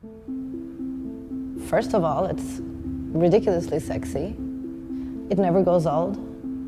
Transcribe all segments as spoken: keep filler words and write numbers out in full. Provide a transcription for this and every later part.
First of all, it's ridiculously sexy. It never goes old.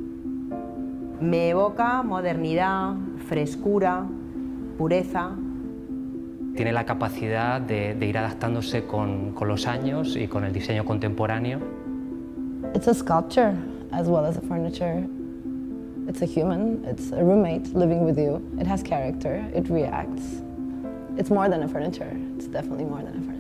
Me evoca modernidad, frescura, pureza. Tiene la capacidad de, de ir adaptándose con, con los años y con el diseño contemporáneo. It's a sculpture as well as a furniture. It's a human, it's a roommate living with you. It has character, it reacts. It's more than a furniture, it's definitely more than a furniture.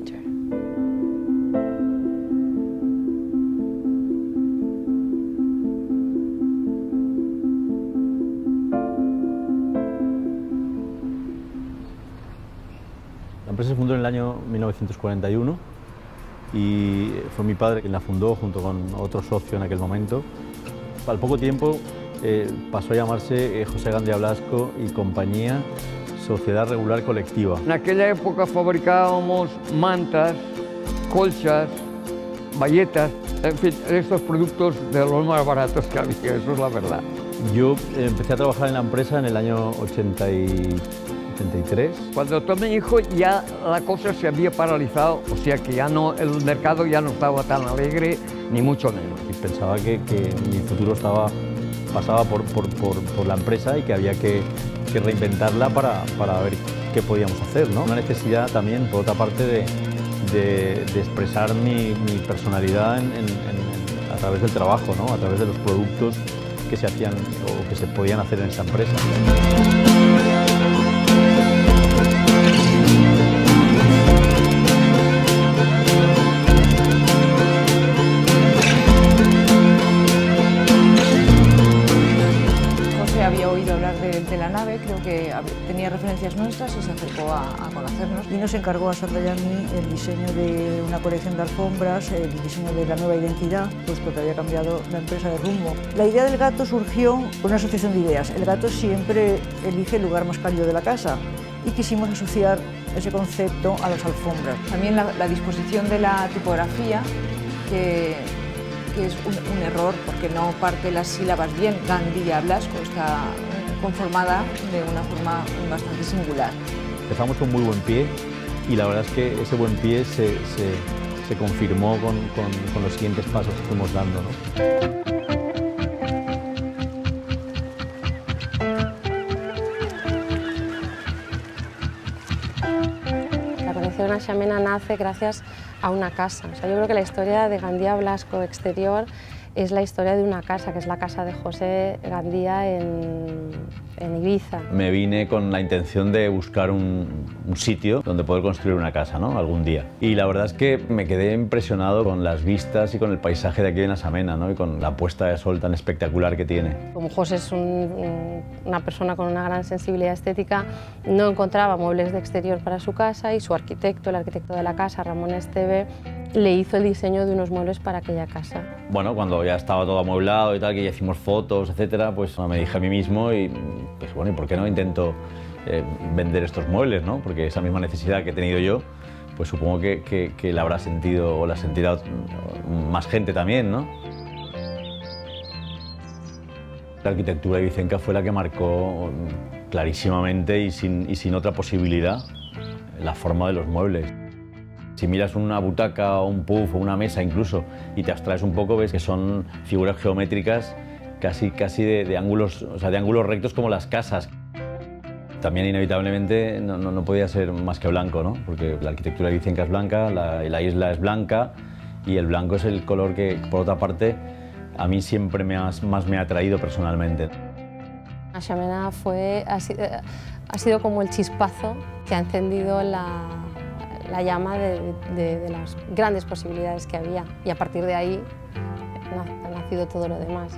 La empresa se fundó en el año mil novecientos cuarenta y uno y fue mi padre quien la fundó junto con otro socio en aquel momento. Al poco tiempo eh, pasó a llamarse eh, José Gandia Blasco y Compañía Sociedad Regular Colectiva. En aquella época fabricábamos mantas, colchas, bayetas, en fin, estos productos de los más baratos que había, eso es la verdad. Yo eh, empecé a trabajar en la empresa en el año ochenta y tres. Cuando tomé hijo ya la cosa se había paralizado, o sea que ya no, el mercado ya no estaba tan alegre, ni mucho menos. Y pensaba que, que mi futuro estaba, pasaba por, por, por, por la empresa y que había que, que reinventarla para, para ver qué podíamos hacer, ¿no? Una necesidad también, por otra parte, de, de, de expresar mi, mi personalidad en, en, en, a través del trabajo, ¿no? A través de los productos que se hacían o que se podían hacer en esa empresa. Había oído hablar de, de la nave, creo que tenía referencias nuestras y se acercó a, a conocernos. Y nos encargó a Sandra y a mí el diseño de una colección de alfombras, el diseño de la nueva identidad, puesto que había cambiado la empresa de rumbo. La idea del gato surgió con una asociación de ideas. El gato siempre elige el lugar más cálido de la casa y quisimos asociar ese concepto a las alfombras. También la, la disposición de la tipografía, que que es un, un error porque no parte las sílabas bien. Gandia Blasco está conformada de una forma bastante singular. Empezamos con muy buen pie y la verdad es que ese buen pie se, se, se confirmó con, con, con los siguientes pasos que fuimos dando, ¿no? La colección Aixamena nace gracias a una casa. O sea, yo creo que la historia de Gandia Blasco exterior es la historia de una casa, que es la casa de José Gandia en, en Ibiza. Me vine con la intención de buscar un, un sitio donde poder construir una casa, ¿no? Algún día. Y la verdad es que me quedé impresionado con las vistas y con el paisaje de aquí en Aixamena, ¿no? Y con la puesta de sol tan espectacular que tiene. Como José es un, una persona con una gran sensibilidad estética, no encontraba muebles de exterior para su casa y su arquitecto, el arquitecto de la casa, Ramón Esteve, le hizo el diseño de unos muebles para aquella casa. Bueno, cuando ya estaba todo amueblado y tal, que ya hicimos fotos, etcétera, pues me dije a mí mismo y pues bueno, ¿y por qué no intento eh, vender estos muebles, ¿no? Porque esa misma necesidad que he tenido yo, pues supongo que, que, que la habrá sentido o la sentirá más gente también, ¿no? La arquitectura ibicenca fue la que marcó clarísimamente y sin, y sin otra posibilidad la forma de los muebles. Si miras una butaca o un puff o una mesa incluso y te abstraes un poco, ves que son figuras geométricas casi, casi de, de, ángulos, o sea, de ángulos rectos como las casas. También inevitablemente no, no, no podía ser más que blanco, ¿no? Porque la arquitectura ibicenca es blanca, la, la isla es blanca y el blanco es el color que, por otra parte, a mí siempre me ha, más me ha atraído personalmente. Aixamena fue, ha, sido, ha sido como el chispazo que ha encendido la, la llama de, de, de las grandes posibilidades que había y a partir de ahí ha nacido todo lo demás.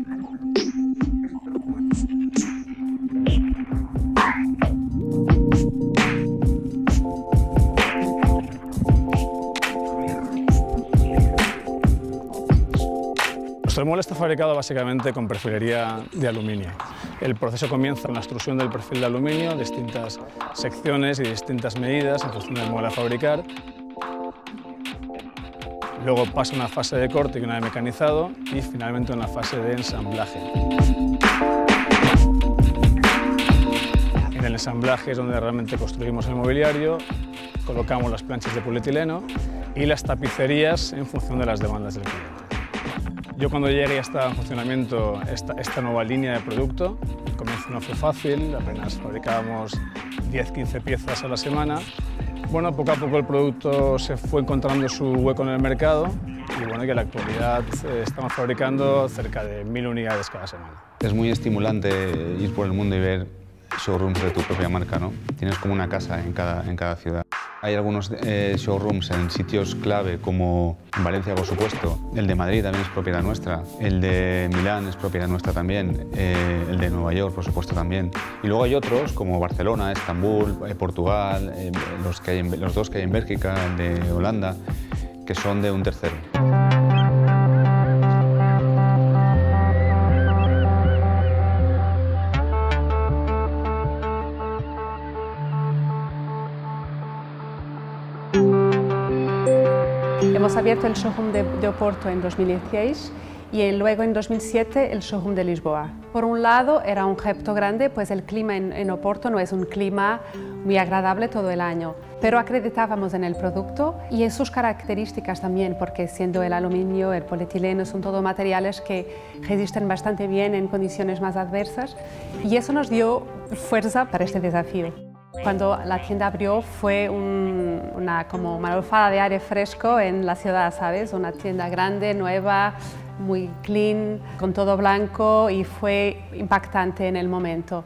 Nuestro mueble está fabricado básicamente con perfilería de aluminio. El proceso comienza con la extrusión del perfil de aluminio, distintas secciones y distintas medidas en función del mueble a fabricar. Luego pasa una fase de corte y una de mecanizado y finalmente una fase de ensamblaje. En el ensamblaje es donde realmente construimos el mobiliario colocamos las planchas de polietileno y las tapicerías en función de las demandas del cliente. Yo cuando llegué ya estaba en funcionamiento esta, esta nueva línea de producto. El comienzo no fue fácil, apenas fabricábamos diez a quince piezas a la semana. Bueno, poco a poco el producto se fue encontrando su hueco en el mercado y bueno, que en la actualidad eh, estamos fabricando cerca de mil unidades cada semana. Es muy estimulante ir por el mundo y ver showrooms de tu propia marca, ¿no? Tienes como una casa en cada, en cada ciudad. Hay algunos eh, showrooms en sitios clave como Valencia, por supuesto. El de Madrid también es propiedad nuestra. El de Milán es propiedad nuestra también. Eh, el de Nueva York, por supuesto, también. Y luego hay otros como Barcelona, Estambul, eh, Portugal, eh, los, que hay en, los dos que hay en Bélgica, el de Holanda, que son de un tercero. Hemos abierto el showroom de, de Oporto en dos mil dieciséis y luego en dos mil siete el showroom de Lisboa. Por un lado era un reto grande, pues el clima en, en Oporto no es un clima muy agradable todo el año, pero acreditábamos en el producto y en sus características también, porque siendo el aluminio, el polietileno, son todos materiales que resisten bastante bien en condiciones más adversas y eso nos dio fuerza para este desafío. Cuando la tienda abrió fue un, una, como una alfada de aire fresco en la ciudad, ¿sabes? Una tienda grande, nueva, muy clean, con todo blanco y fue impactante en el momento.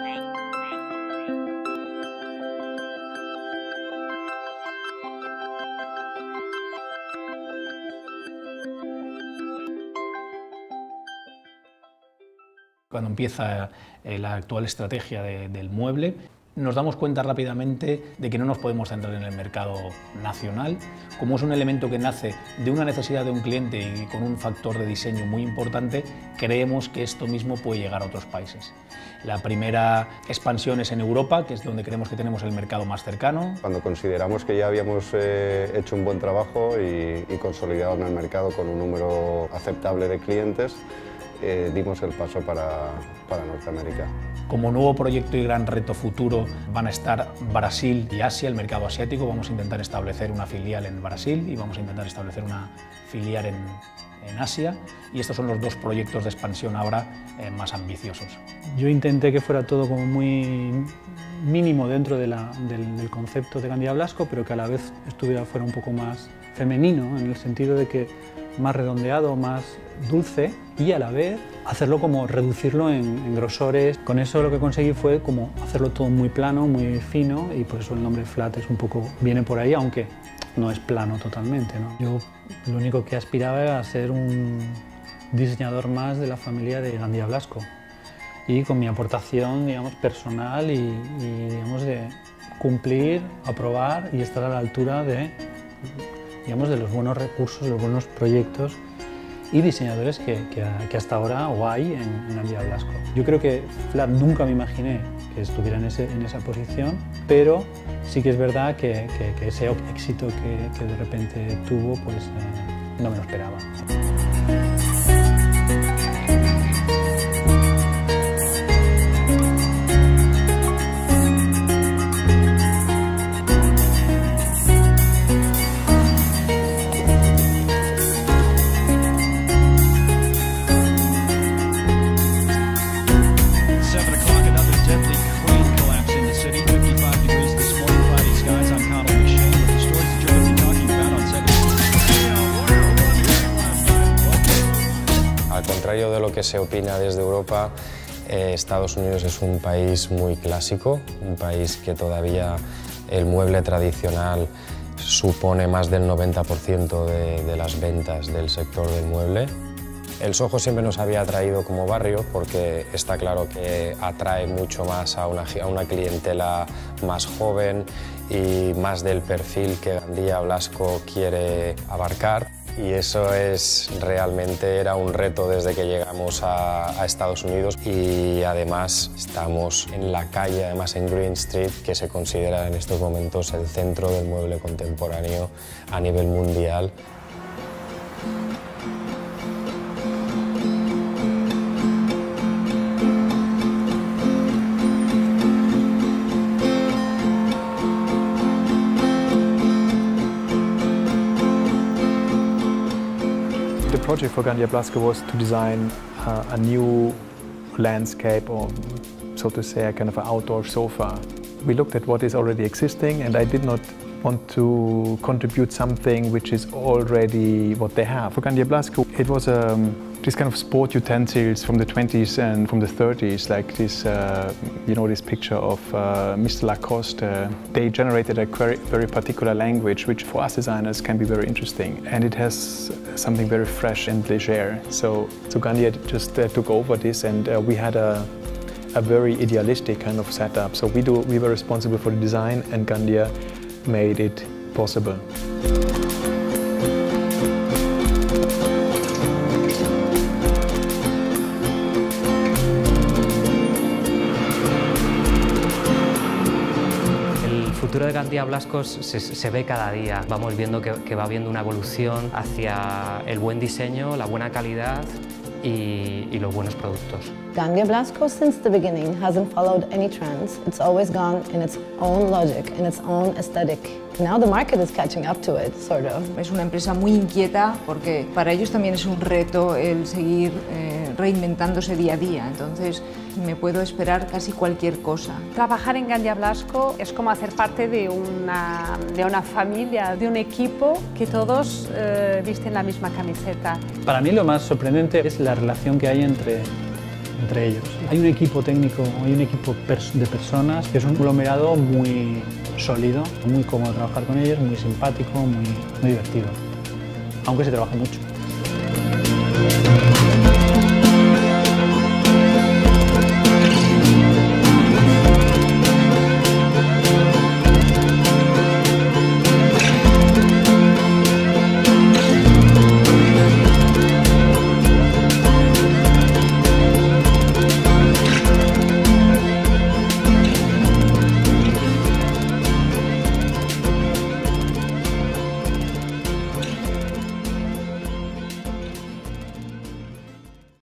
Cuando empieza eh, la actual estrategia de, del mueble, nos damos cuenta rápidamente de que no nos podemos centrar en el mercado nacional. Como es un elemento que nace de una necesidad de un cliente y con un factor de diseño muy importante, creemos que esto mismo puede llegar a otros países. La primera expansión es en Europa, que es donde creemos que tenemos el mercado más cercano. Cuando consideramos que ya habíamos eh, hecho un buen trabajo y, y consolidado en el mercado con un número aceptable de clientes, Eh, dimos el paso para, para Norteamérica. Como nuevo proyecto y gran reto futuro van a estar Brasil y Asia, el mercado asiático. Vamos a intentar establecer una filial en Brasil y vamos a intentar establecer una filial en, en Asia. Y estos son los dos proyectos de expansión ahora eh, más ambiciosos. Yo intenté que fuera todo como muy mínimo dentro de la, del, del concepto de Gandía Blasco, pero que a la vez estuviera fuera un poco más femenino, en el sentido de que más redondeado, más dulce, y a la vez hacerlo como reducirlo en, en grosores. Con eso lo que conseguí fue como hacerlo todo muy plano, muy fino, y por eso el nombre Flat es un poco, viene por ahí, aunque no es plano totalmente, ¿no? Yo lo único que aspiraba era a ser un diseñador más de la familia de Gandía Blasco, y con mi aportación, digamos, personal y, y digamos, de cumplir, aprobar y estar a la altura de, digamos, de los buenos recursos, de los buenos proyectos y diseñadores que, que, que hasta ahora o hay en, en Gandía Blasco. Yo creo que Flat nunca me imaginé que estuviera en, ese, en esa posición, pero sí que es verdad que, que, que ese éxito que, que de repente tuvo, pues eh, no me lo esperaba. De lo que se opina desde Europa, eh, Estados Unidos es un país muy clásico, un país que todavía el mueble tradicional supone más del noventa por ciento de, de las ventas del sector del mueble. El Soho siempre nos había atraído como barrio porque está claro que atrae mucho más a una, a una clientela más joven y más del perfil que Gandía Blasco quiere abarcar. Y eso es realmente era un reto desde que llegamos a, a Estados Unidos, y además estamos en la calle, además en Green Street, que se considera en estos momentos el centro del mueble contemporáneo a nivel mundial. project for Gandia Blasco was to design uh, a new landscape, or so to say, a kind of an outdoor sofa. We looked at what is already existing, and I did not want to contribute something which is already what they have. For Gandia Blasco, it was um, this kind of sport utensils from the twenties and from the thirties, like this, uh, you know, this picture of uh, Mister Lacoste. Uh, they generated a very, very particular language, which for us designers can be very interesting. And it has something very fresh and leger. So, so Gandia just uh, took over this, and uh, we had a, a very idealistic kind of setup. So we, do, we were responsible for the design, and Gandia made it possible. El futuro de Gandia Blasco se, se ve cada día. Vamos viendo que, que va habiendo una evolución hacia el buen diseño, la buena calidad y, y los buenos productos. Gandia Blasco, since the beginning, hasn't followed any trends. It's always gone in its own logic, in its own aesthetic. Now the market is catching up to it, sort of. Es una empresa muy inquieta porque para ellos también es un reto el seguir eh, reinventándose día a día. Entonces me puedo esperar casi cualquier cosa. Trabajar en Gandia Blasco es como hacer parte de una, de una familia, de un equipo que todos eh, visten la misma camiseta. Para mí lo más sorprendente es la relación que hay entre entre ellos. Hay un equipo técnico, hay un equipo de personas que es un conglomerado muy sólido, muy cómodo trabajar con ellos, muy simpático, muy, muy divertido, aunque se trabaja mucho.